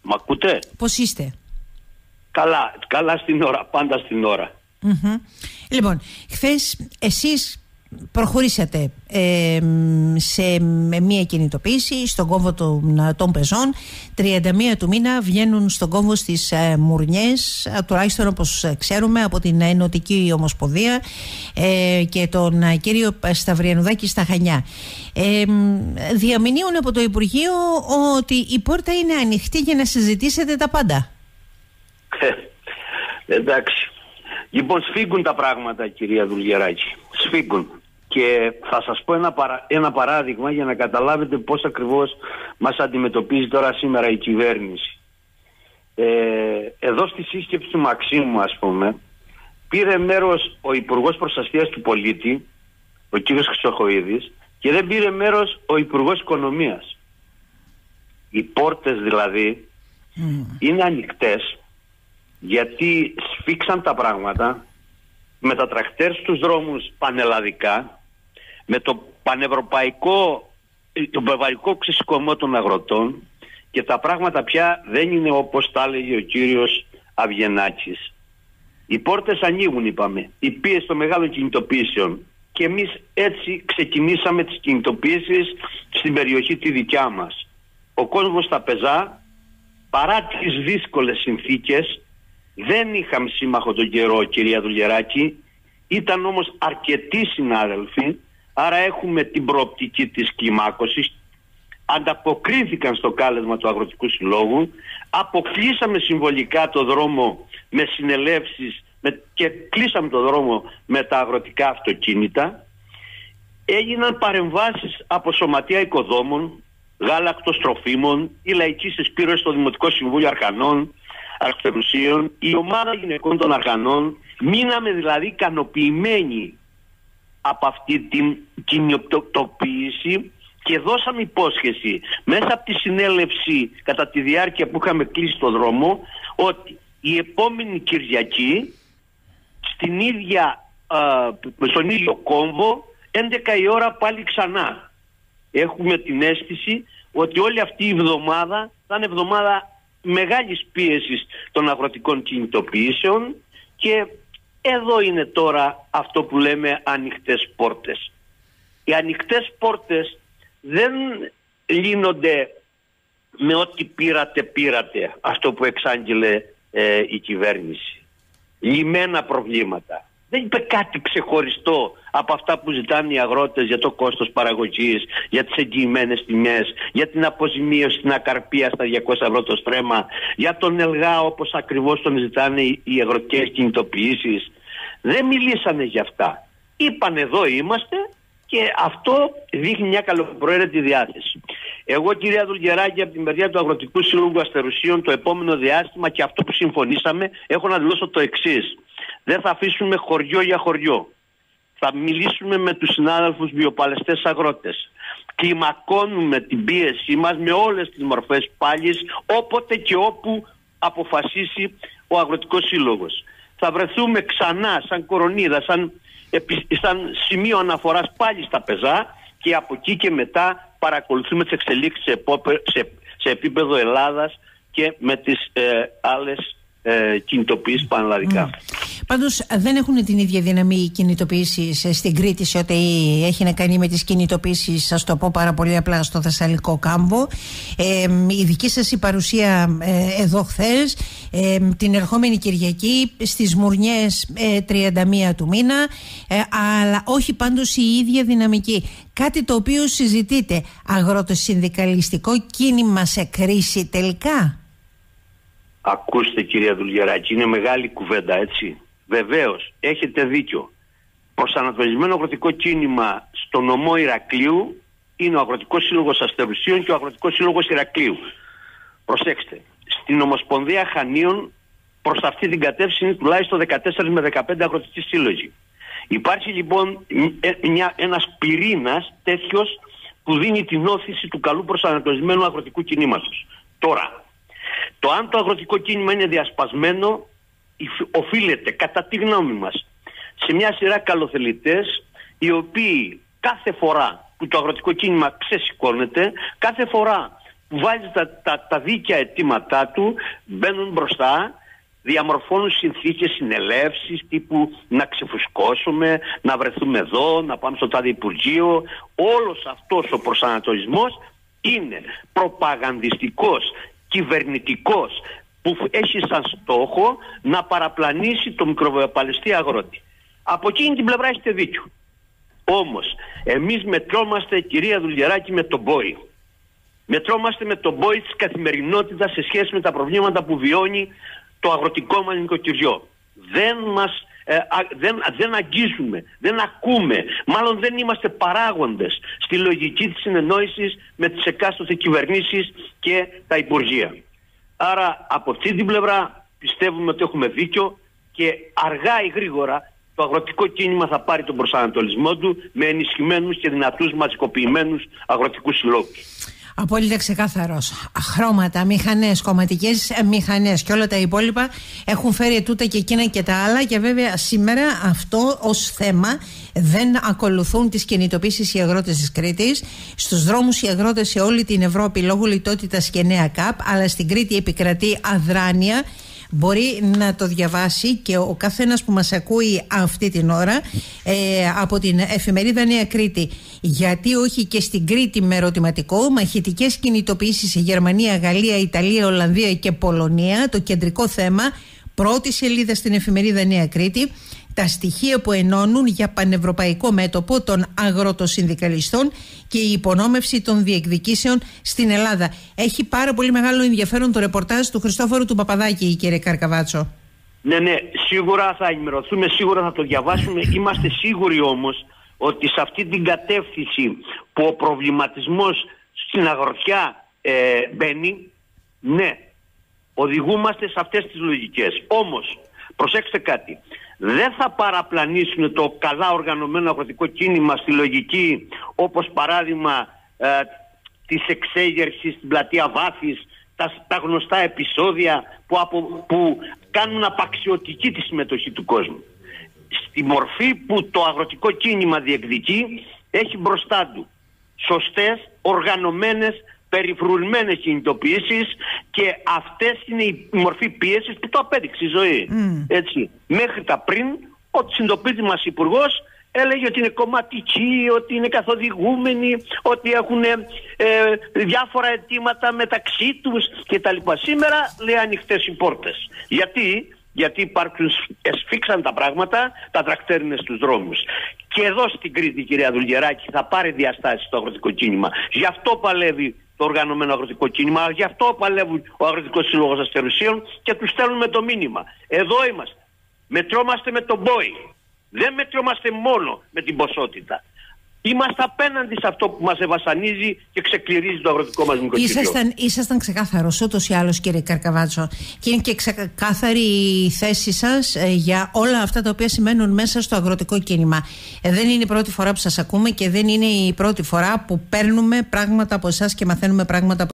Μ' ακούτε? Πώς είστε? Καλά στην ώρα, πάντα στην ώρα. Λοιπόν, χθες εσείς προχωρήσατε με μία κινητοποίηση στον κόμβο των Πεζών. 31 του μήνα βγαίνουν στον κόμβο στις Μουρνιές, τουλάχιστον όπως ξέρουμε από την Ενωτική Ομοσπονδία και τον κύριο Σταυριανουδάκη στα Χανιά. Διαμηνύουν από το Υπουργείο ότι η πόρτα είναι ανοιχτή για να συζητήσετε τα πάντα. Εντάξει. Λοιπόν, σφίγγουν τα πράγματα, κυρία Δουλγεράκη. Σφίγγουν. Και θα σας πω ένα παράδειγμα για να καταλάβετε πώς ακριβώς μας αντιμετωπίζει τώρα σήμερα η κυβέρνηση. Εδώ στη σύσκεψη του Μαξίμου, ας πούμε, πήρε μέρος ο Υπουργός Προστασίας του Πολίτη, ο κύριος Χρυσοχοΐδης, και δεν πήρε μέρος ο Υπουργός Οικονομίας. Οι πόρτες δηλαδή είναι ανοιχτές, γιατί σφίξαν τα πράγματα με τα τρακτέρ στους δρόμους πανελλαδικά, με το πανευρωπαϊκό ξεσηκωμό των αγροτών, και τα πράγματα πια δεν είναι όπως τα έλεγε ο κύριος Αβγενάκης. Οι πόρτες ανοίγουν, είπαμε, η πίεση των μεγάλων κινητοποιήσεων, και εμείς έτσι ξεκινήσαμε τις κινητοποιήσεις στην περιοχή τη δικιά μας. Ο κόσμος στα πεζά, παρά τις δύσκολες συνθήκες, δεν είχαμε σύμμαχο τον καιρό, κυρία Δουλγεράκη, ήταν όμως αρκετοί συνάδελφοι, άρα έχουμε την προοπτική της κλιμάκωσης, ανταποκρίθηκαν στο κάλεσμα του Αγροτικού Συλλόγου, αποκλείσαμε συμβολικά το δρόμο με συνελεύσεις και κλείσαμε το δρόμο με τα αγροτικά αυτοκίνητα, έγιναν παρεμβάσεις από σωματεία οικοδόμων, γάλακτος, τροφίμων, η λαϊκή συσπήρωση στο Δημοτικό Συμβούλιο Αρχανών, Αρχαιοσύων, η ομάδα γυναικών των Αρχανών. Μείναμε δηλαδή ικανοποιημένοι από αυτή την κινητοποίηση και δώσαμε υπόσχεση μέσα από τη συνέλευση κατά τη διάρκεια που είχαμε κλείσει το δρόμο, ότι η επόμενη Κυριακή στον ίδιο κόμβο 11 η ώρα πάλι ξανά. Έχουμε την αίσθηση ότι όλη αυτή η εβδομάδα θα είναι εβδομάδα μεγάλης πίεσης των αγροτικών κινητοποιήσεων, και εδώ είναι τώρα αυτό που λέμε ανοιχτές πόρτες. Οι ανοιχτές πόρτες δεν λύνονται με ό,τι πήρατε, αυτό που εξάγγειλε η κυβέρνηση. Λυμμένα προβλήματα. Δεν είπε κάτι ξεχωριστό από αυτά που ζητάνε οι αγρότες για το κόστος παραγωγής, για τις εγγυημένες τιμές, για την αποζημίωση στην ακαρπία στα 200 ευρώ το στρέμμα, για τον ΕΛΓΑ όπως ακριβώς τον ζητάνε οι αγροτικές κινητοποιήσεις. Δεν μιλήσανε για αυτά. Είπαν εδώ είμαστε, και αυτό δείχνει μια καλοπροαίρετη διάθεση. Εγώ, κυρία Δουλγεράκη, από την μεριά του Αγροτικού Συλλόγου Αστερουσίων, το επόμενο διάστημα, και αυτό που συμφωνήσαμε, έχω να δηλώσω το εξής. Δεν θα αφήσουμε χωριό για χωριό. Θα μιλήσουμε με τους συνάδελφους βιοπαλαιστές αγρότες. Κλιμακώνουμε την πίεσή μας με όλες τις μορφές πάλης, όποτε και όπου αποφασίσει ο Αγροτικός Σύλλογος. Θα βρεθούμε ξανά σαν κορονίδα, σαν σημείο αναφοράς πάλι στα πεζά, και από εκεί και μετά παρακολουθούμε τις εξελίξεις σε επίπεδο Ελλάδας και με τις άλλες κινητοποιήσεις πανελλαδικά. Πάντως δεν έχουν την ίδια δύναμη οι κινητοποιήσεις στην Κρήτη σε ό,τι έχει να κάνει με τις κινητοποιήσεις, σας το πω πάρα πολύ απλά, στο Θεσσαλικό Κάμβο. Η δική σας η παρουσία εδώ χθες, την ερχόμενη Κυριακή στις Μουρνιές 31 του μήνα, αλλά όχι πάντως η ίδια δυναμική. Κάτι το οποίο συζητείτε, αγροτοσυνδικαλιστικό κίνημα σε κρίση τελικά. Ακούστε, κυρία Δουλγεράκη, είναι μεγάλη κουβέντα, έτσι. Βεβαίως, έχετε δίκιο. Προσανατολισμένο αγροτικό κίνημα στο νομό Ηρακλείου είναι ο Αγροτικός Σύλλογος Αστερουσίων και ο Αγροτικός Σύλλογος Ηρακλείου. Προσέξτε, στην Ομοσπονδία Χανίων προς αυτή την κατεύθυνση είναι τουλάχιστον 14 με 15 αγροτικοί σύλλογοι. Υπάρχει λοιπόν ένας πυρήνας τέτοιος που δίνει την όθηση του καλού προσανατολισμένου αγροτικού κινήματος. Τώρα, το αν το αγροτικό κίνημα είναι διασπασμένο οφείλεται, κατά τη γνώμη μας, σε μια σειρά καλοθελητές, οι οποίοι κάθε φορά που το αγροτικό κίνημα ξεσηκώνεται, κάθε φορά βάζει τα δίκαια αιτήματά του, μπαίνουν μπροστά, διαμορφώνουν συνθήκες συνελεύσεις τύπου να ξεφουσκώσουμε, να βρεθούμε εδώ, να πάμε στο τάδε Υπουργείο. Όλος αυτός ο προσανατολισμός είναι προπαγανδιστικός, κυβερνητικός, που έχει σαν στόχο να παραπλανήσει το μικροπαλαιστή αγρότη. Από εκείνη την πλευρά έχετε δίκιο. Όμως εμείς μετρώμαστε, κυρία Δουλγεράκη, με τον πόη. Μετρώμαστε με τον πόη της καθημερινότητας σε σχέση με τα προβλήματα που βιώνει το αγροτικό μας νοικοκυριό. Δεν αγγίζουμε, δεν ακούμε, μάλλον δεν είμαστε παράγοντες στη λογική της συνεννόησης με τις εκάστοτε κυβερνήσεις και τα υπουργεία. Άρα από αυτή την πλευρά πιστεύουμε ότι έχουμε δίκιο και αργά ή γρήγορα το αγροτικό κίνημα θα πάρει τον προσανατολισμό του με ενισχυμένους και δυνατούς μαζικοποιημένους αγροτικούς συλλόγους. Απόλυτα ξεκάθαρος. Χρώματα, μηχανές, κομματικές μηχανές και όλα τα υπόλοιπα έχουν φέρει τούτα και εκείνα και τα άλλα, και βέβαια σήμερα αυτό ως θέμα δεν ακολουθούν τις κινητοποίησεις οι αγρότες της Κρήτης. Στους δρόμους οι αγρότες σε όλη την Ευρώπη λόγω λιτότητας και νέα ΚΑΠ, αλλά στην Κρήτη επικρατεί αδράνεια. Μπορεί να το διαβάσει και ο καθένας που μας ακούει αυτή την ώρα από την εφημερίδα Νέα Κρήτη. Γιατί όχι και στην Κρήτη με ερωτηματικό? Μαχητικές κινητοποιήσεις σε Γερμανία, Γαλλία, Ιταλία, Ολλανδία και Πολωνία. Το κεντρικό θέμα, πρώτη σελίδα στην εφημερίδα Νέα Κρήτη. Τα στοιχεία που ενώνουν για πανευρωπαϊκό μέτωπο των αγροτοσυνδικαλιστών και η υπονόμευση των διεκδικήσεων στην Ελλάδα. Έχει πάρα πολύ μεγάλο ενδιαφέρον το ρεπορτάζ του Χριστόφορου του Παπαδάκη, κύριε Καρκαβάτσο. Ναι, σίγουρα θα ενημερωθούμε, σίγουρα θα το διαβάσουμε. Είμαστε σίγουροι όμως ότι σε αυτή την κατεύθυνση που ο προβληματισμός στην αγροτιά μπαίνει, ναι, οδηγούμαστε σε αυτές τις λογικές. Όμως, προσέξτε κάτι. Δεν θα παραπλανήσουν το καλά οργανωμένο αγροτικό κίνημα στη λογική, όπως παράδειγμα της εξέγερσης στην πλατεία Βάθης, τα γνωστά επεισόδια που κάνουν απαξιωτική τη συμμετοχή του κόσμου. Στη μορφή που το αγροτικό κίνημα διεκδικεί, έχει μπροστά του σωστές, οργανωμένες, περιφρουρημένες κινητοποιήσεις, και αυτές είναι η μορφή πίεσης που το απέδειξε η ζωή. Έτσι. Μέχρι τα πριν, ο συντοπίτης μας υπουργός έλεγε ότι είναι κομματικοί, ότι είναι καθοδηγούμενοι, ότι έχουν διάφορα αιτήματα μεταξύ τους κτλ. Σήμερα λέει ανοιχτές οι πόρτες. Γιατί σφίξαν τα πράγματα, τα τρακτέρ είναι στους δρόμους. Και εδώ στην Κρήτη, κυρία Δουλγεράκη, θα πάρει διαστάσεις το αγροτικό κίνημα. Γι' αυτό παλεύει το οργανωμένο αγροτικό κίνημα, γι' αυτό παλεύουν ο Αγροτικός Σύλλογος Αστερουσίων και τους στέλνουμε το μήνυμα. Εδώ είμαστε. Μετρώμαστε με τον πόη. Δεν μετρώμαστε μόνο με την ποσότητα. Είμαστε απέναντι σε αυτό που μας ευασανίζει και ξεκληρίζει το αγροτικό μας νοικοκυριό. Ήσασταν ξεκάθαρος ούτως ή άλλως, κύριε Καρκαβάτσο, και είναι και ξεκάθαρη η θέση σας για όλα αυτά τα οποία σημαίνουν μέσα στο αγροτικό κίνημα. Δεν είναι η πρώτη φορά που σας ακούμε και δεν είναι η πρώτη φορά που παίρνουμε πράγματα από εσάς και μαθαίνουμε πράγματα από